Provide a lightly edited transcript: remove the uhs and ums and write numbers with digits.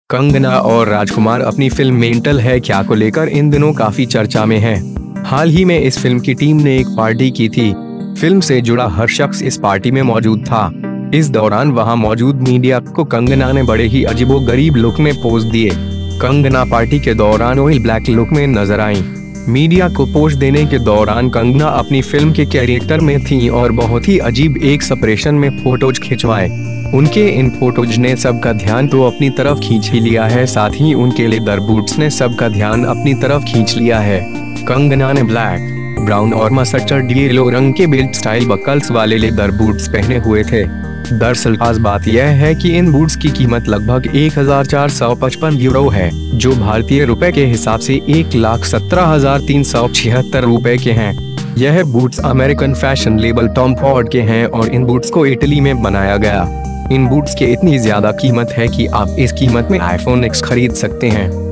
कंगना और राजकुमार अपनी film mental है क्या को लेकर इन दिनों काफी चर्चा में हैं। हाल ही में इस फिल्म की टीम ने एक पार्टी की थी। फिल्म से जुड़ा हर शख्स इस पार्टी में मौजूद था। इस दौरान वहां मौजूद मीडिया को कंगना ने बड़े ही अजीबोगरीब लुक में पोज दिए। कंगना पार्टी के दौरान ऑयल ब्लैक लुक में नजर आईं। मीडिया को पोज देने के दौरान कंगना अपनी फिल्म के कैरेक्टर में थीं और बहुत ही अजीब एक एक्सप्रेशन में फोटोज खिंचवाए। उनके इन फोटोज ने सबका ध्यान तो अपनी तरफ खींच ही लिया है, साथ ही उनके लेदर बूट्स ने सबका ध्यान अपनी तरफ खींच लिया है। कंगना ने ब्लैक, ब्राउन और मस्टर्ड येलो रंग के बेल्ट स्टाइल बकल्स वाले लेदर बूट्स पहने हुए थे। दरअसल खास बात यह है कि इन बूट्स की कीमत लगभग 1455 यूरो है, जो भारतीय रुपए के हिसाब से 1,17,376 रुपए के हैं। यह boots American fashion label Tom Ford के हैं और इन बूट्स को इटली में बनाया गया। इन बूट्स की इतनी ज्यादा कीमत है कि आप इस कीमत में iPhone X खरीद सकते हैं।